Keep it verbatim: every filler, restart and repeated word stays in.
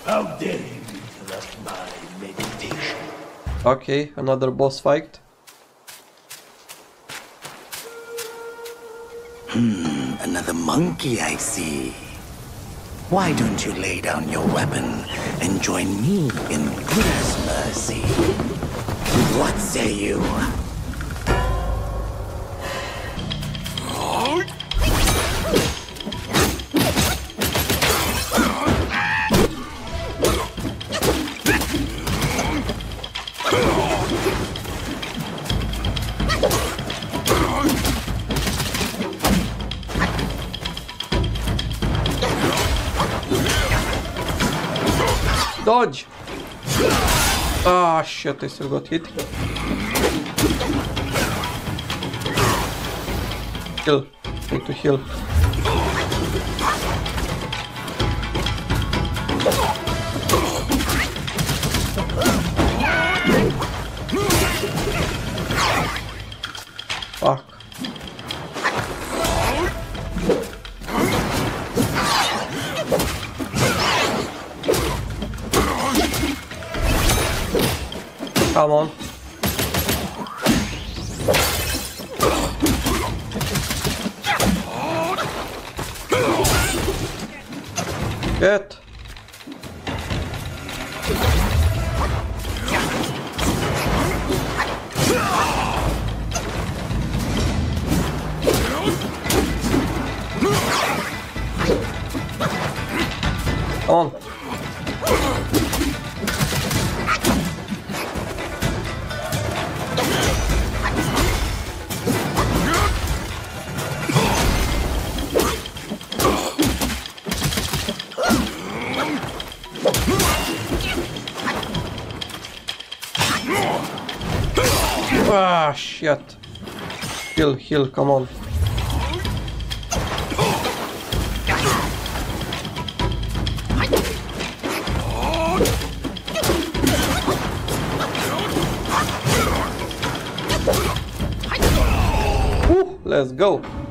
How dare you interrupt my meditation? Okay, another boss fight. Hmm, another monkey I see. Why don't you lay down your weapon and join me in Buddha's mercy? What say you? Dodge! Ah, shit, I still got hit. Heal. Need to heal. Fuck. Come on. Get. Come on. Ah, shit. Heal, heal, come on. Woo, let's go.